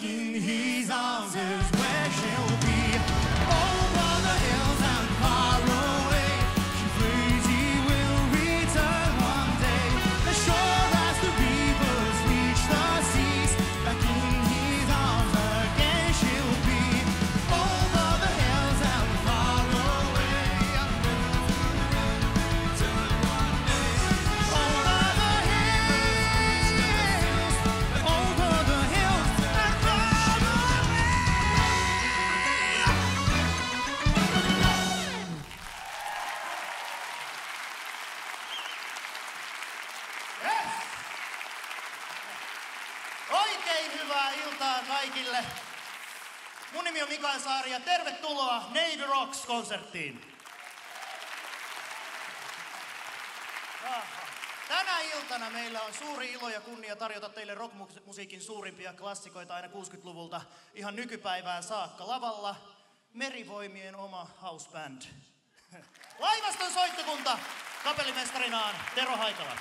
back in his arms is where she'll be. Over the hills and far away, she prays he will return one day. As sure as the rivers reach the seas, back in his arms again she'll be. Over the hills and far away, return one day. Over the hills, over the hills and far away. Yes. Oikein hyvää iltaa kaikille. Mun nimi on Mikael Saari ja tervetuloa Navy Rocks-konserttiin. Tänä iltana meillä on suuri ilo ja kunnia tarjota teille rockmusiikin suurimpia klassikoita aina 60-luvulta ihan nykypäivään saakka. Lavalla Merivoimien oma house band. Laivaston soittokunta kapellimestarinaan Tero Haikala.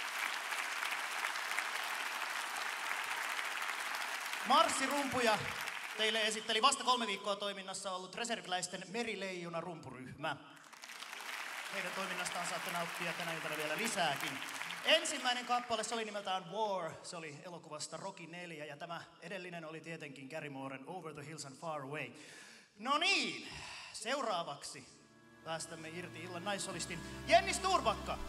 Marssirumpuja teille esitteli vasta 3 viikkoa toiminnassa ollut reserviläisten Merileijona rumpuryhmä. Heidän toiminnastaan saatte nauttia tänä iltana vielä lisääkin. Ensimmäinen kappale, se oli nimeltään War, se oli elokuvasta Rocky 4 ja tämä edellinen oli tietenkin Gary Mooren Over the Hills and Far Away. No niin, seuraavaksi päästämme irti illan naissolistin Jenni Sturbakka.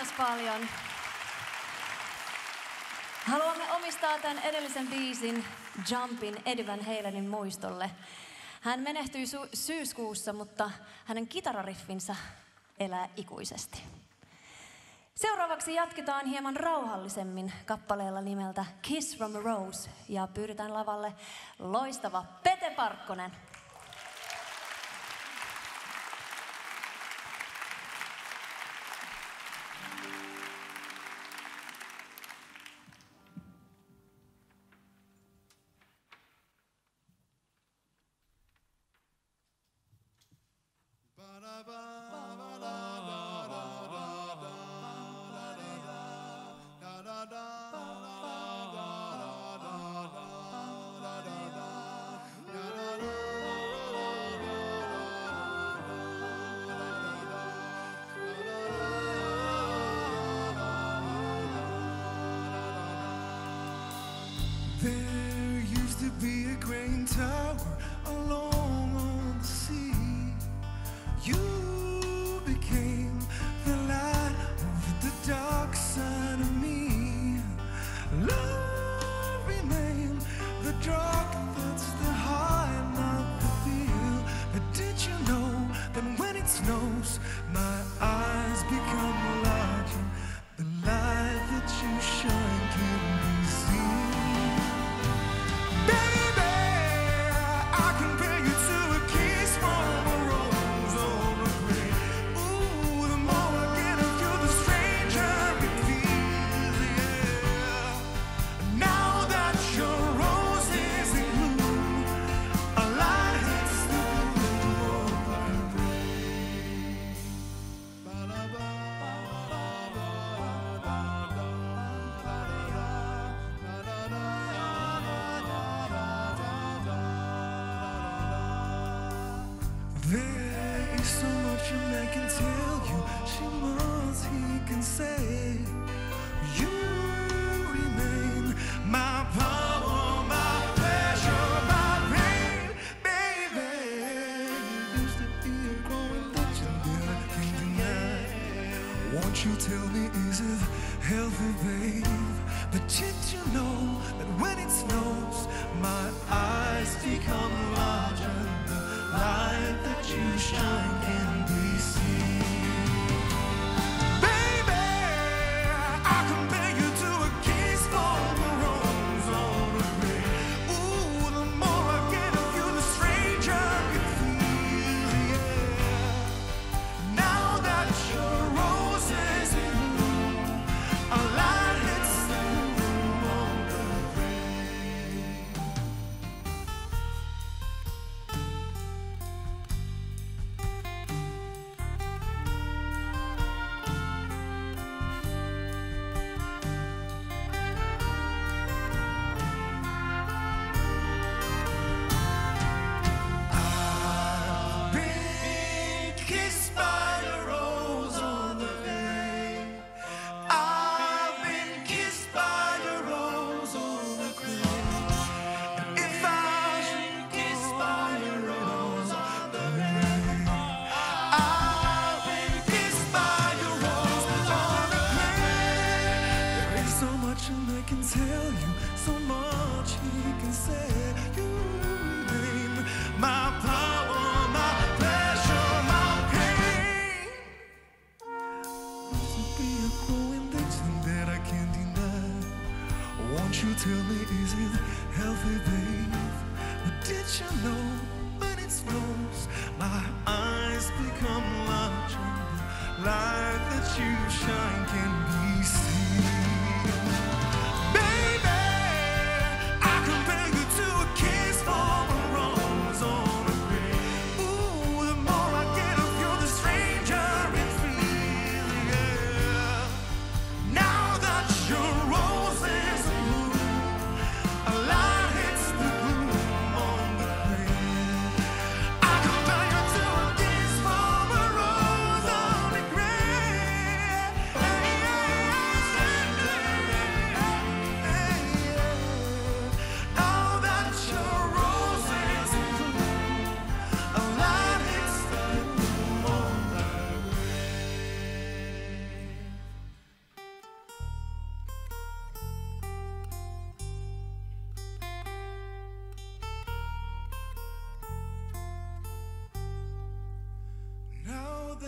Kiitos paljon. Haluamme omistaa tämän edellisen biisin Jumpin Eddie Van Halenin muistolle. Hän menehtyi syyskuussa, mutta hänen kitarariffinsä elää ikuisesti. Seuraavaksi jatketaan hieman rauhallisemmin kappaleella nimeltä Kiss from a Rose ja pyydetään lavalle loistava Pete Parkkonen. There used to be a crane tower along on the sea. You became the light over the dark side of me. Love remained the dark, that's the high, not the feel. But did you know that when it snows, my eyes become larger? The light that you shine can be seen. There is so much a man can tell you, she must, he can say. You remain my power, my pleasure, my pain, baby. You used to be a growing legendary thing tonight. Won't you tell me, is it healthy, babe? But did you know that when it snows, my eyes become larger? Light that you shine can be seen. Baby,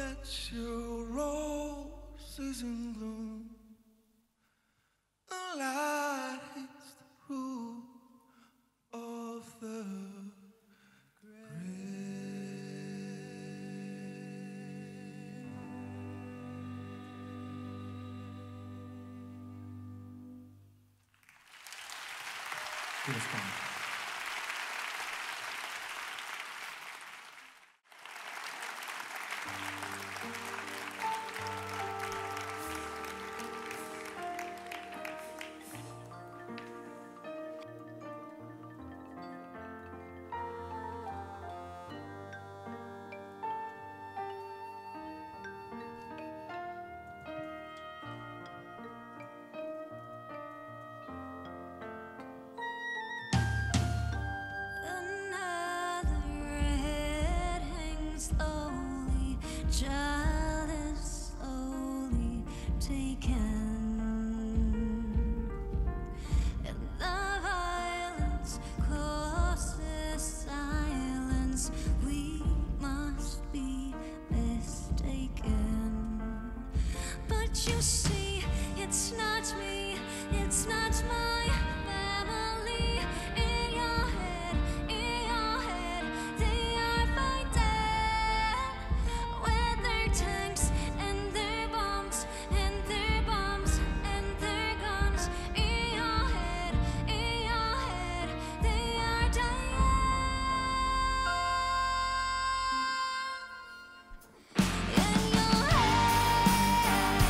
let your roses in bloom. The light hits the roof of the grave. Kiitos paljon. Child is slowly taken, and the violence causes silence. We must be mistaken. But you see, it's not me, it's not my family. In your head, they are fighting with their tanks and their bombs and their bombs and their guns. In your head, they are dying. In your head,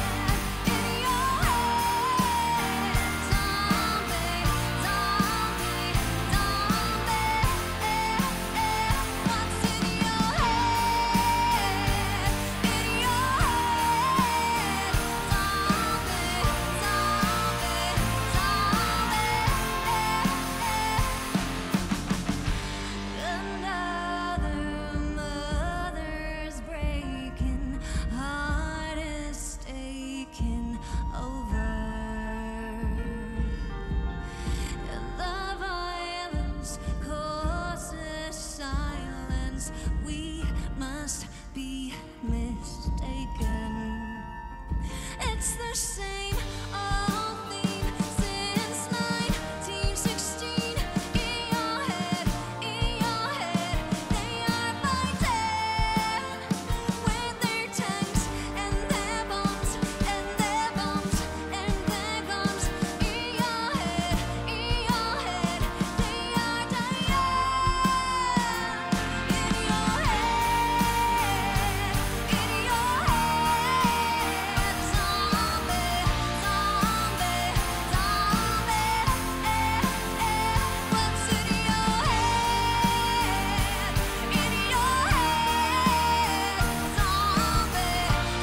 zombie, zombie, zombie. What's in your head? In your head, zombie, zombie, zombie. Another mother's breaking, heart is taking over, and the violence causes silence. We must be mistaken. It's the same old theme since 1916. In your head, they are fighting with their tanks and their bombs and their bombs and their guns. In your head, they are dying. In your head, zombie, zombie, zombie. What's in your head? In your head, zombie,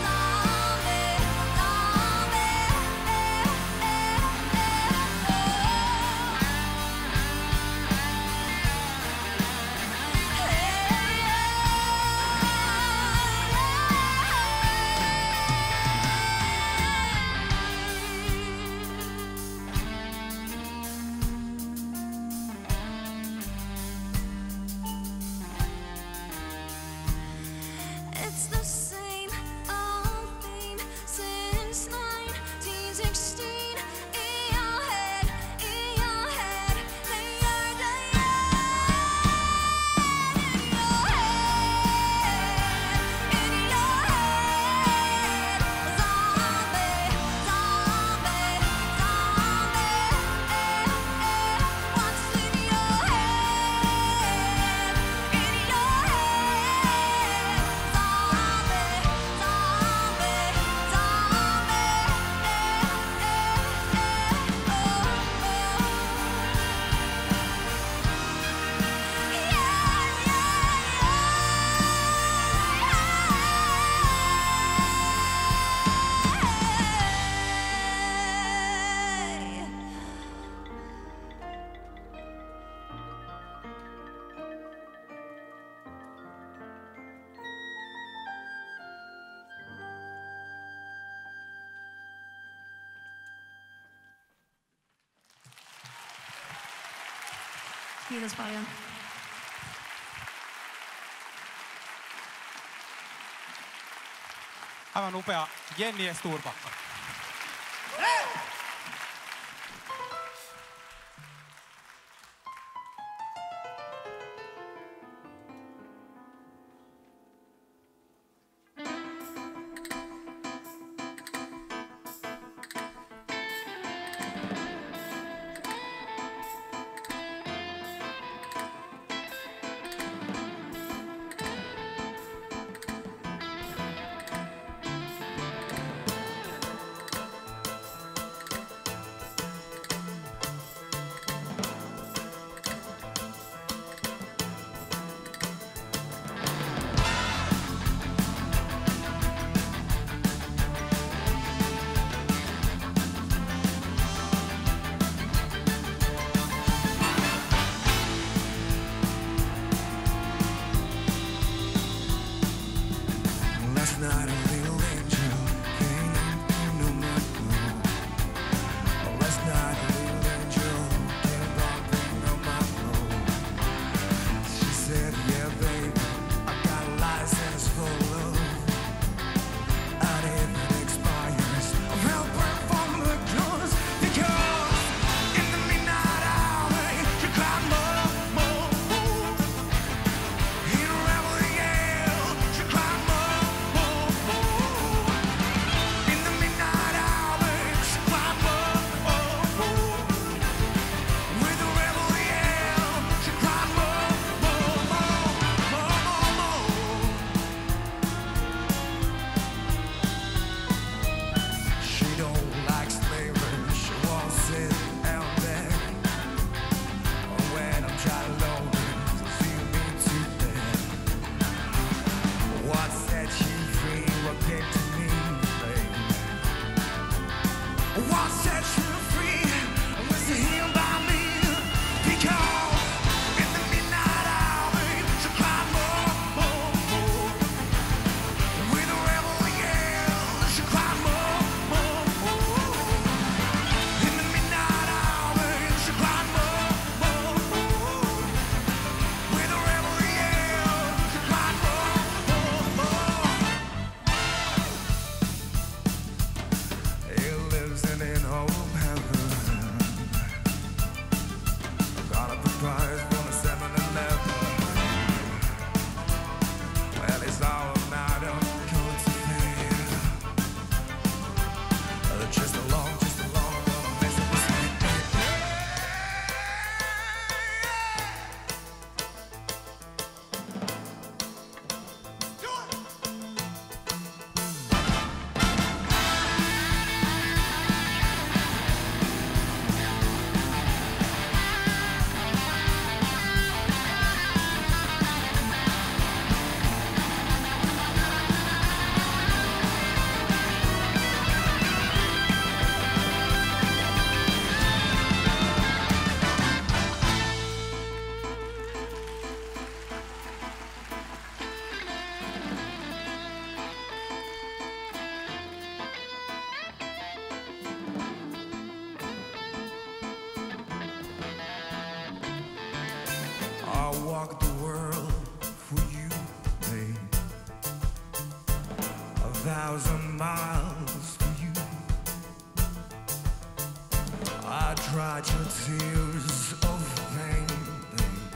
it's the same old theme since 1916. In your head, they are dying. In your head, zombie, zombie, zombie. What's in your head? In your head, zombie, zombie, Kiitos paljon. Aivan upea Jenni Sturbakka. Last night a little angel came into my room. Last night a little angel came bumping on my room. She said, yeah, baby, I got a license for love. And if it expires, I'll burn from the doors. Because in the midnight hour, you cry more, more, more. In a rebel yell, you cry more. In the midnight hours, climb up, with a rebel yell, she climb up, She don't like slavery, she wants it out there. When I'm trying lonely, feel me to death. What set you free? What came to me, babe? What set you free was to heal by me. Because in the midnight hour, she cried more. With a rebel yell, she cried more. In the midnight hour, she cried more. With a rebel yell, she cried more. He lives in an old heaven. Got up the prize from a 7-Eleven. Well, it's all a matter of cultivate. Just along, gonna mess up with me. Do it! I'll walk the world for you, babe. 1,000 miles for you. I dried your tears of pain, babe,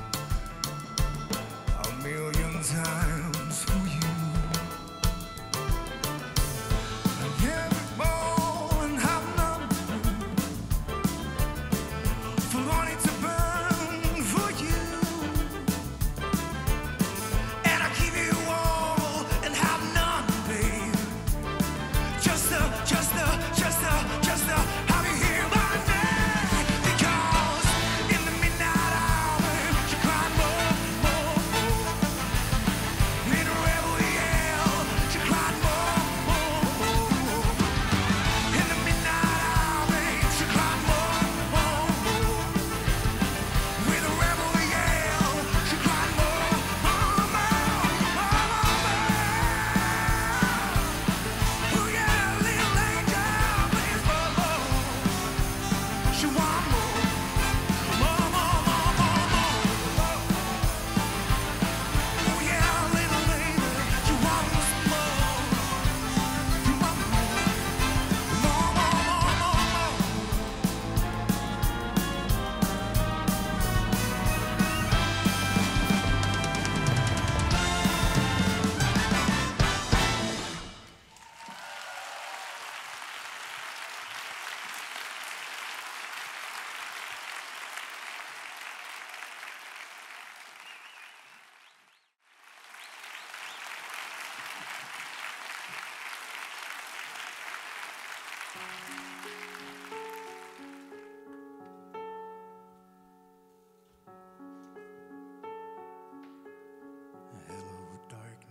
1,000,000 times for you. I can't be born and have none for wanting to burn for you. And I give you all and have none, babe. Just to have you here by me. Because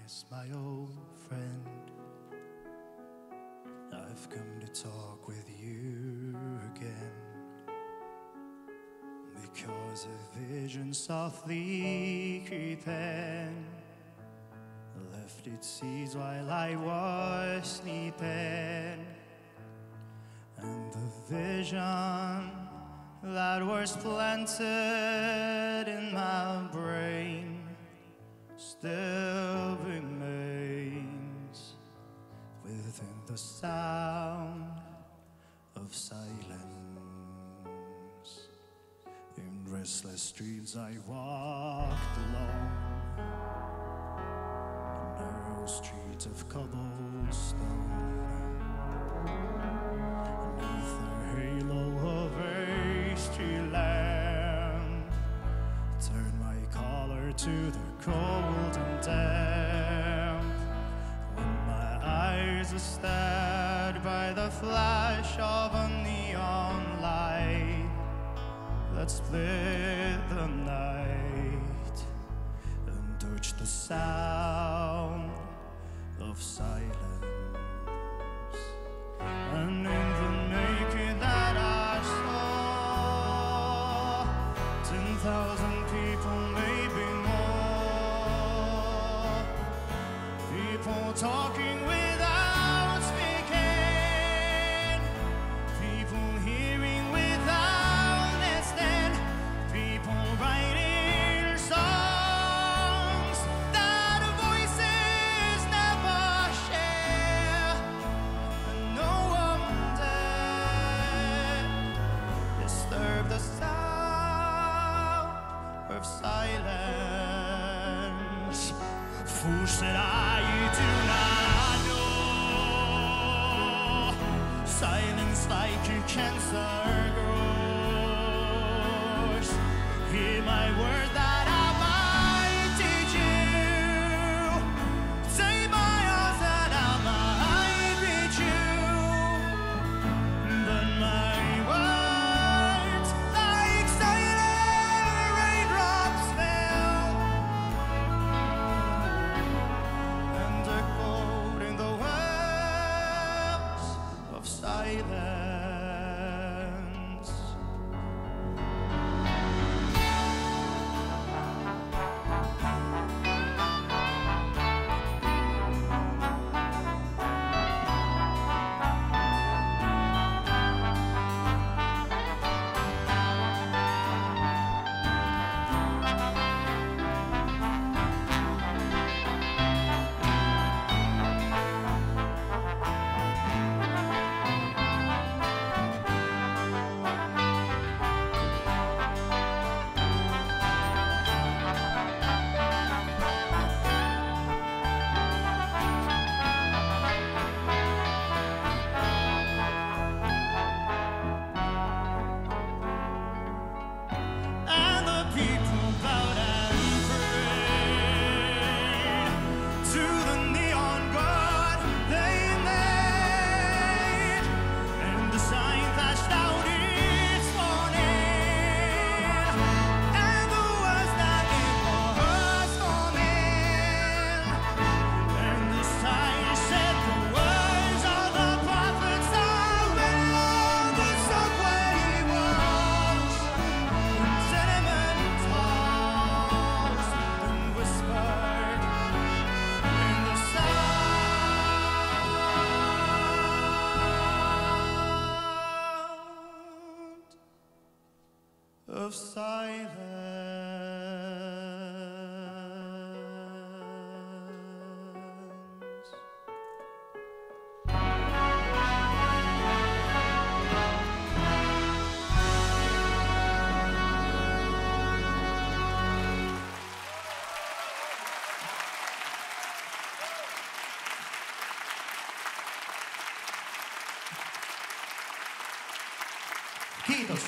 Yes, my old friend, I've come to talk with you again, because a vision softly creeping left its seeds while I was sleeping, and the vision that was planted in my brain still remains within the sound of silence. In restless streets I walked along, the narrow streets of cobblestone, beneath the halo of a street lamp, turned my collar to the cold and damp. When my eyes were stared by the flash of a neon light that split the night and touched the sound of silence. And in the naked that I saw, 10,000 people, maybe more, people talking without speaking, people hearing without listening, people writing songs that voices never share, and no one dare disturb the sound of silence. Fool said I, you do not know, silence like a cancer grows. Hear my word that I might teach you, say my oath that I might reach you, but my words like silent raindrops fell and echoed in the wells of silence. And the people bowed and prayed to the neon god they made, and the sign flashed out its warning, and the words that it was forming, and the sign said the words of the prophets are well, the subway walls, sentiment tossed and whispered in the sound of silence. Kiitos.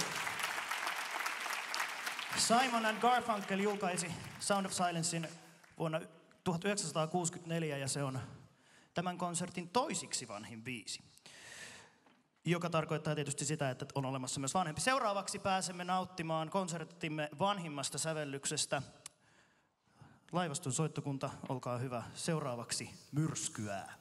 Simon and Garfunkel julkaisi Sound of Silencein vuonna 1964 ja se on tämän konsertin toisiksi vanhin biisi, joka tarkoittaa tietysti sitä, että on olemassa myös vanhempi. Seuraavaksi pääsemme nauttimaan konserttimme vanhimmasta sävellyksestä. Laivaston soittokunta, olkaa hyvä. Seuraavaksi Myrskyää.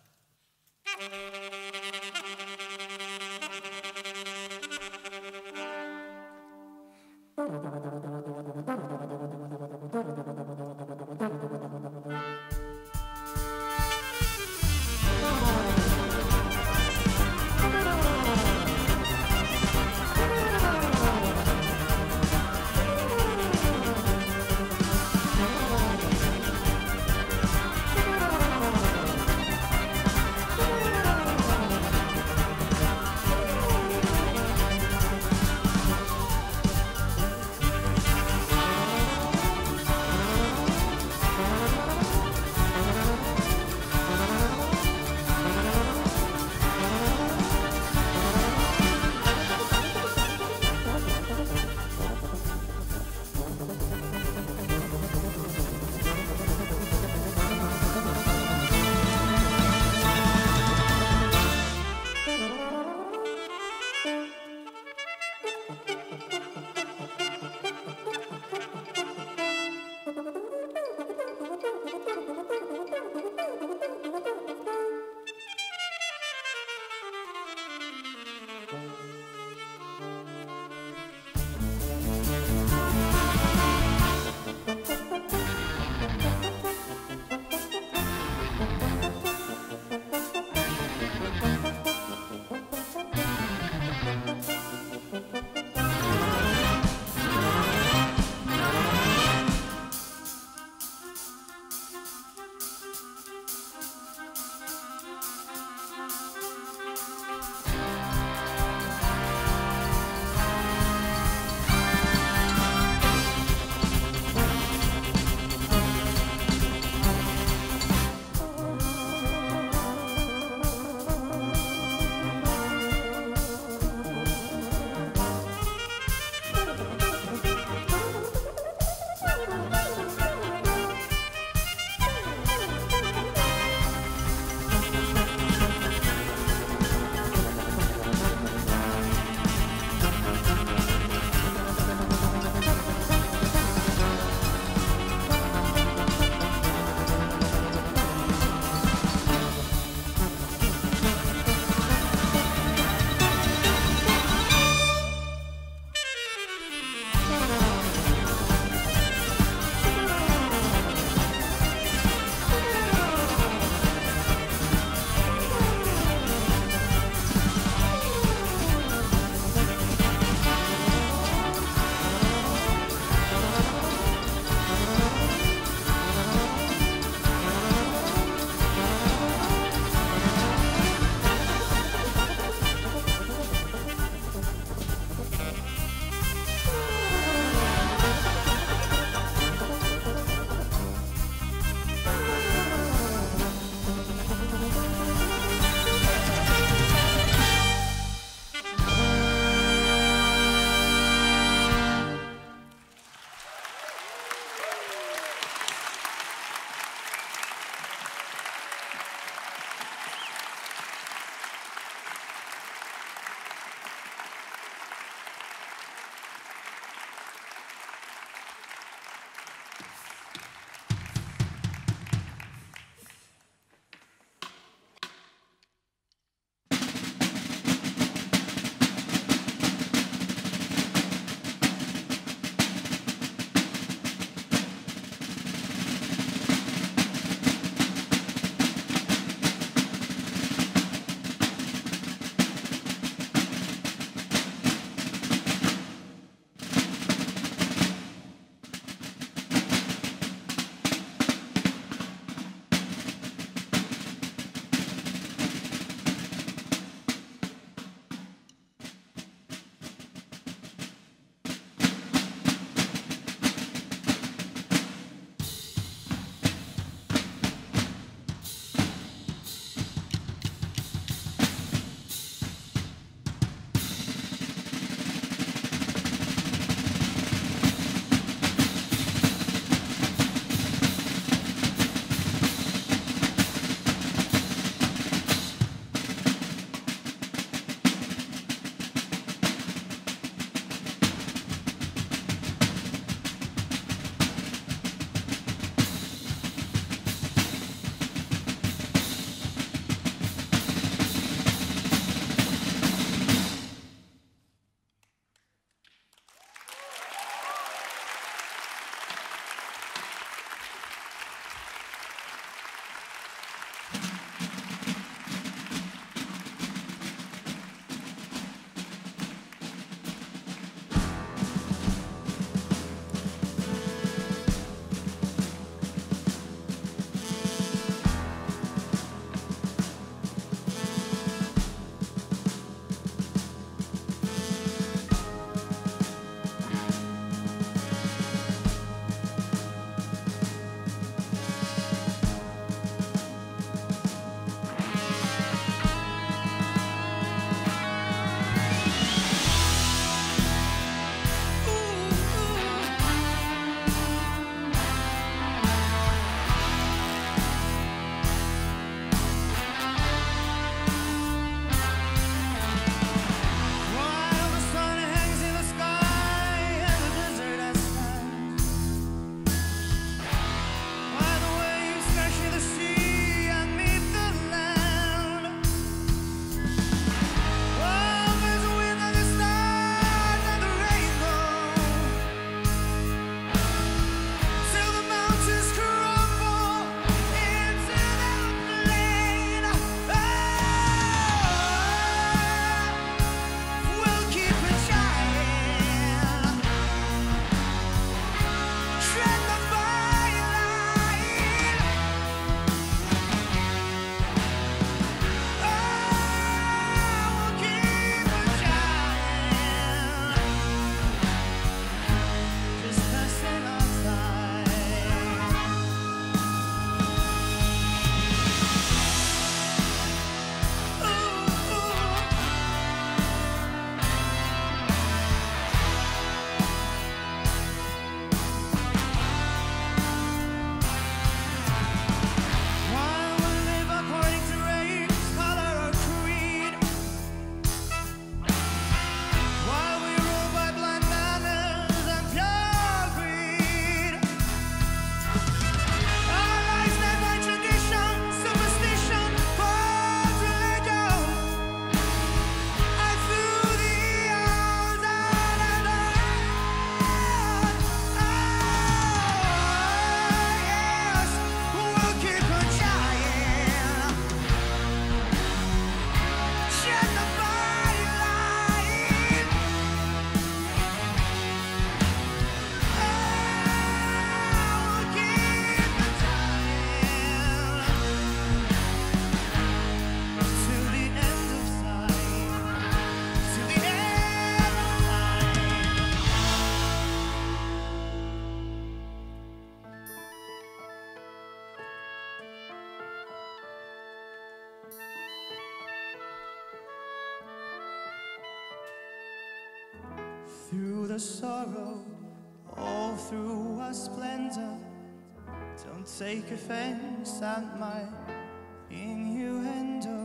the sorrow, all through our splendor. Don't take offense at my innuendo.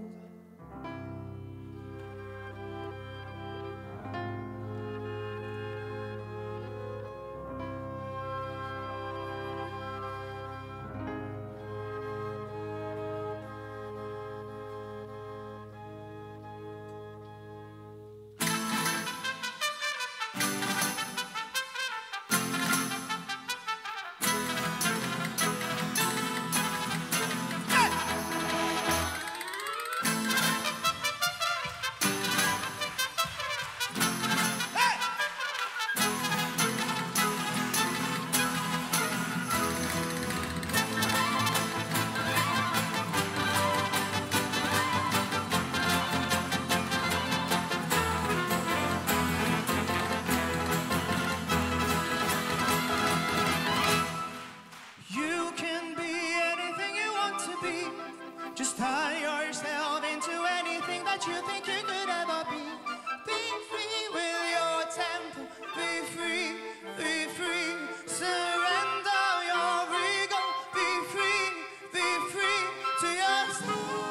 Just tie yourself into anything that you think you could ever be. Be free with your temper. Be free, be free. Surrender your ego. Be free to yourself.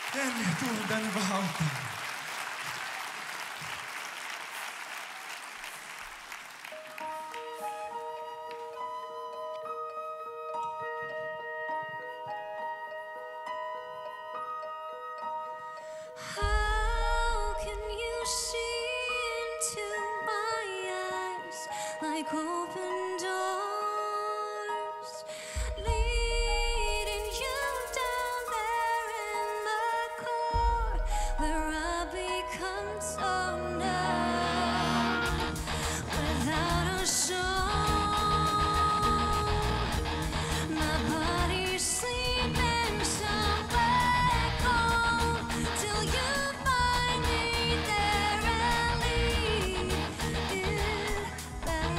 Jenni, tuu tänne vähän auttaa. How can you see into my eyes like open doors, leading you down there in the core where I become so numb without a song. My body's sleeping somewhere cold till you find me there and lead it back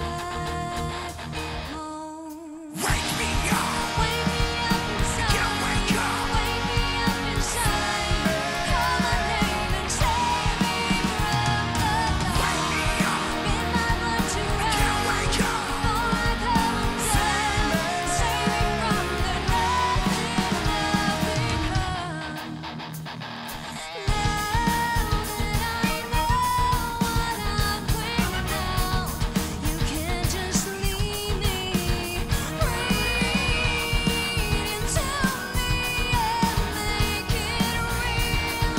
home. Wake me up! Wake me up inside. Yeah, wake up! Wake me up inside. Call my name and save me from the dark. Wake me up! Bid my blood to run. Yeah, wake up! Before I come undone. Save me from the nothing I've become. Now that I know what I'm bringing down, you can't just leave me. Breathe into me and make it real.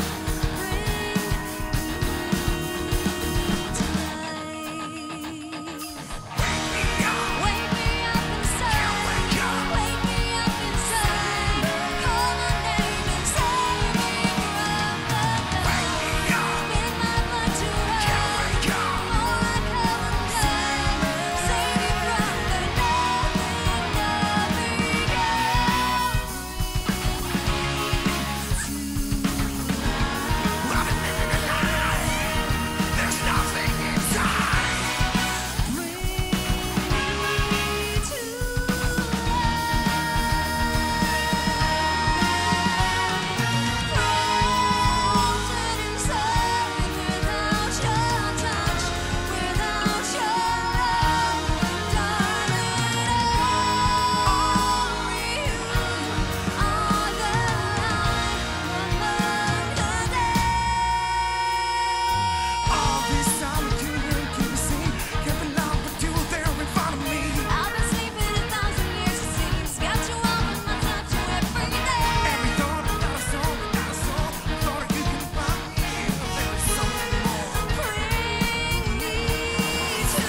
Wake me up! Wake me up inside. Wake up! Wake me up inside. Call my name and save me from the dark. Bid my blood to run. Wake up! Before I come undone. Save me from the nothing I've There's nothing inside! Frozen inside without your touch, without your love, darling. Only you are the light among the dead. All this time I couldn't keep it seen. Can't believe what you were there in front of me. I've been sleeping 1,000 years, it seems. Got you up in my thoughts every day. Every thought I got a soul, thought you could find me. There is something more. Bring me to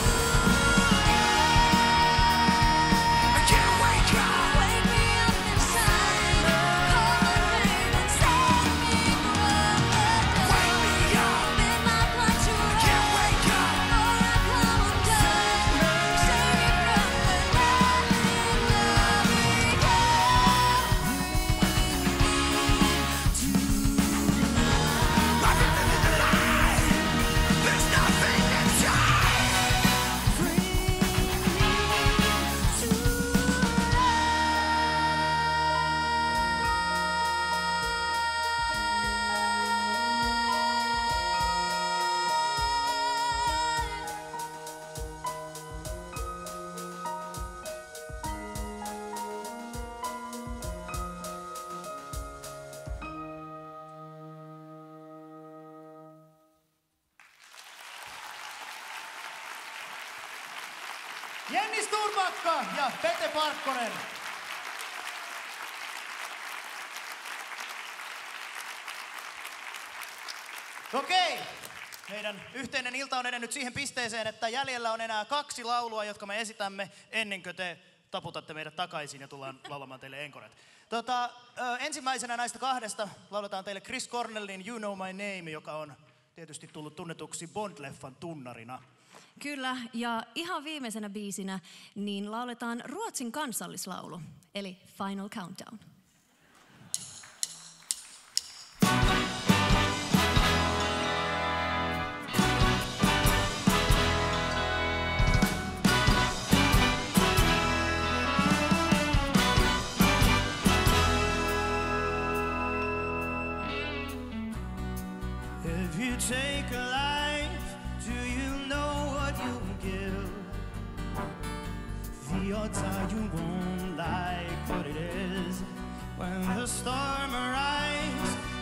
I can't wake up! wake me up inside. Call my name and save me from the dark. Wake me up! Bid my blood to run. Can't wake up! Before I come undone. Save me from the nothing There's nothing inside! Jenni Sturbakka ja Pete Parkkonen. Okei, meidän yhteinen ilta on edennyt siihen pisteeseen, että jäljellä on enää 2 laulua, jotka me esitämme ennen kuin te taputatte meidät takaisin ja tullaan laulamaan teille enkoret. Ensimmäisenä näistä 2 lauletaan teille Chris Cornellin You Know My Name, joka on tietysti tullut tunnetuksi Bond-leffan tunnarina. Kyllä, ja ihan viimeisenä biisinä niin lauletaan Ruotsin kansallislaulu, eli Final Countdown. If you take a life, do you know what you'll give? The odds are you won't like what it is. When the storm arrives,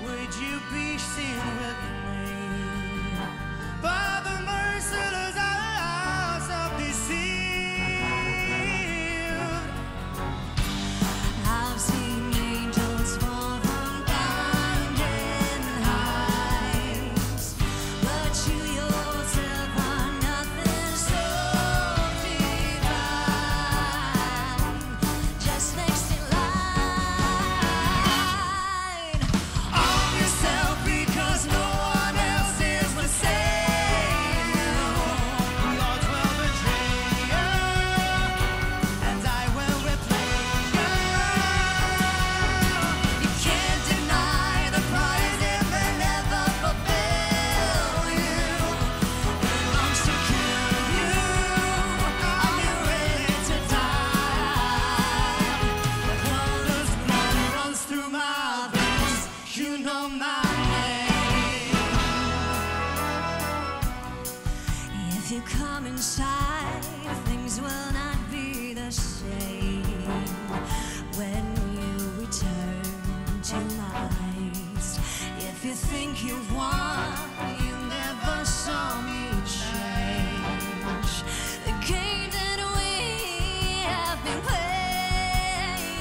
you know my name. If you come inside, things will not be the same. When you return to my eyes, if you think you won, you never saw me change. The game that we have been playing.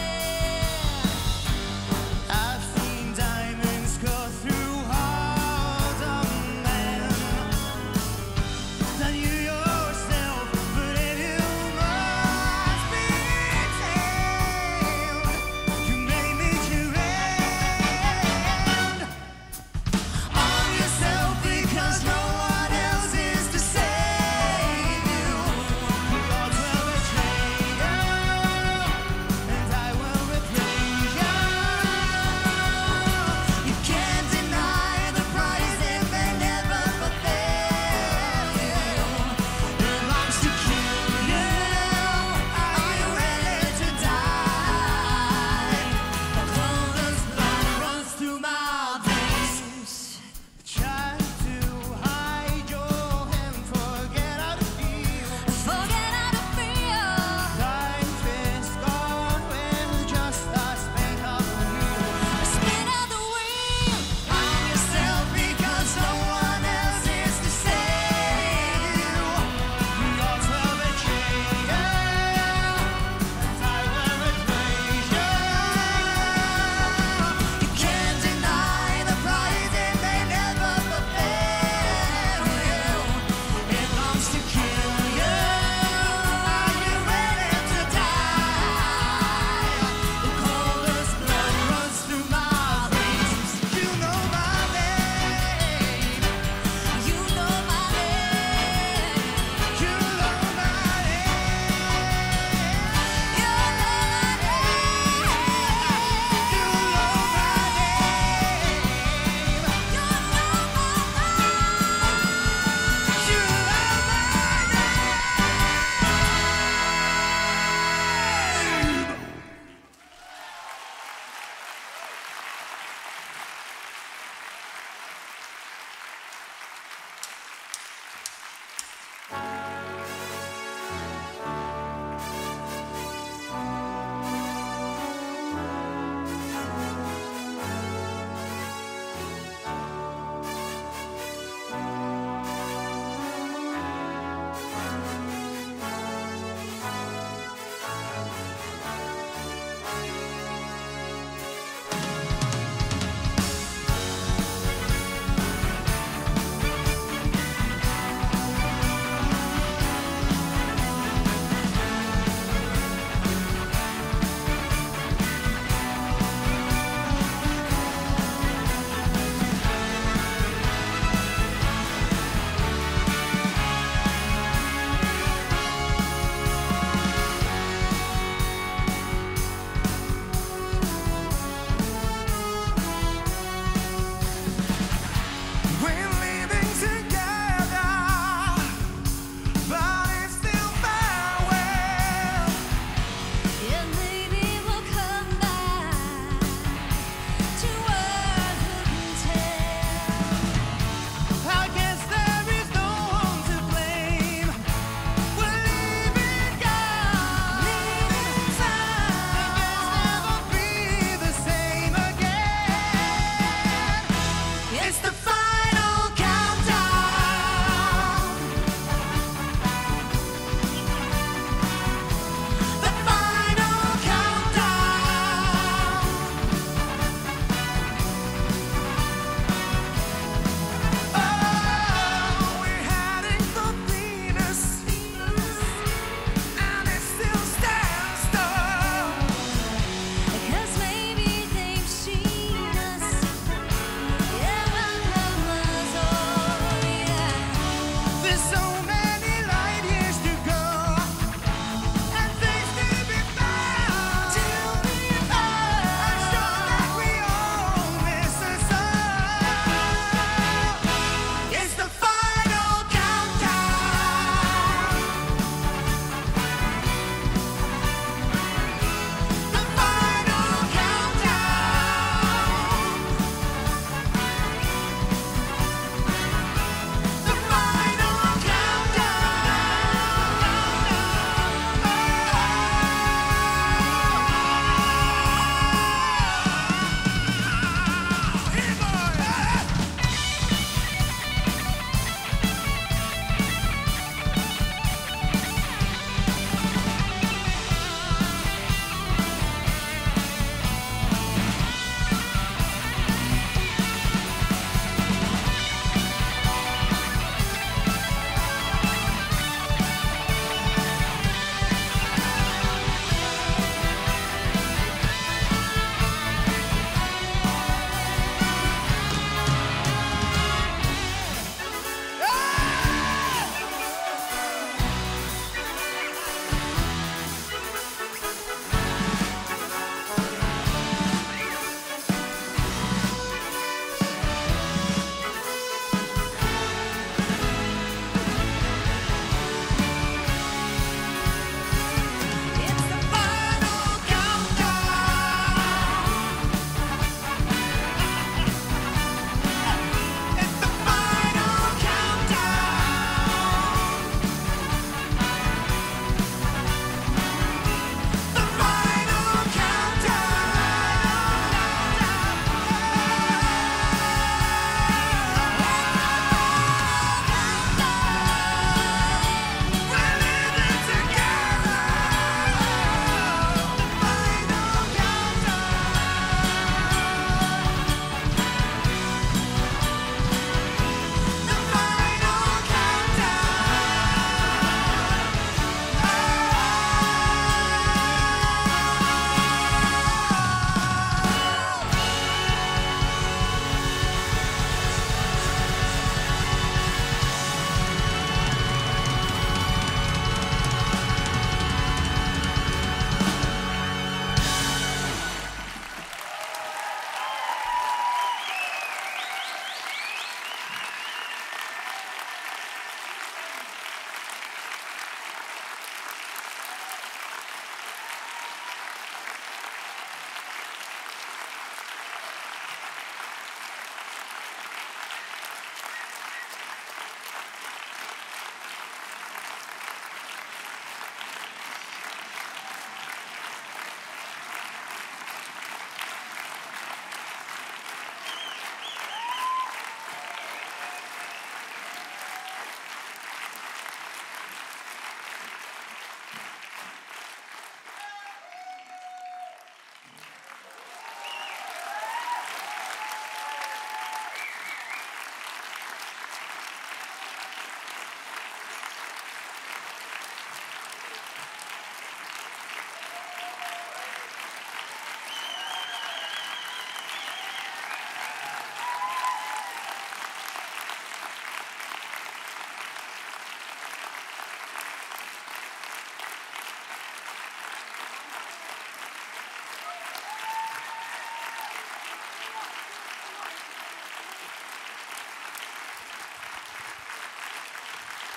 I've seen diamonds cut through hearts of men. Not you yourself, but if you must be tamed, you made me your end.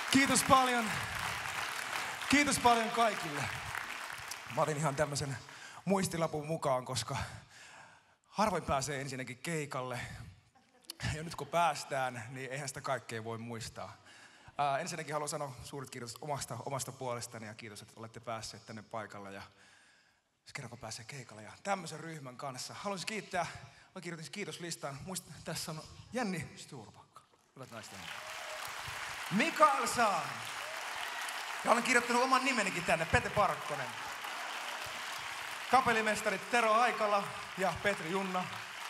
Kiitos paljon. Kiitos paljon kaikille. Mä otin ihan tämmöisen muistilapun mukaan, koska harvoin pääsee ensinnäkin keikalle. Ja nyt kun päästään, niin eihän sitä kaikkea voi muistaa. Ensinnäkin haluan sanoa suuret kiitos omasta puolestani ja kiitos, että olette päässeet tänne paikalle. Ja kerran kun pääsee keikalle ja tämmöisen ryhmän kanssa. Haluaisin kiittää, mä kirjoitin kiitoslistan. Tässä on Jenni Sturbakka. Hyvät naiset ja Mikael Saari. Ja olen kirjoittanut oman nimenikin tänne, Pete Parkkonen. Kapellimestarit Tero Aikala ja Petri Junna.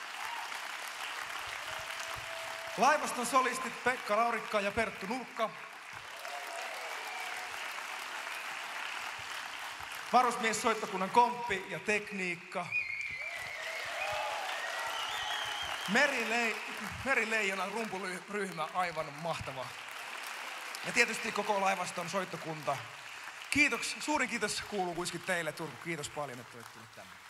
Laivaston solistit Pekka Laurikka ja Perttu Nurkka. Varusmiessoittokunnan komppi ja tekniikka. Merileijonan rumpuryhmä, aivan mahtava. Ja tietysti koko laivaston soittokunta. Suurin kiitos kuuluu kuitenkin teille, Turku. Kiitos paljon, että olette tulleet tänne.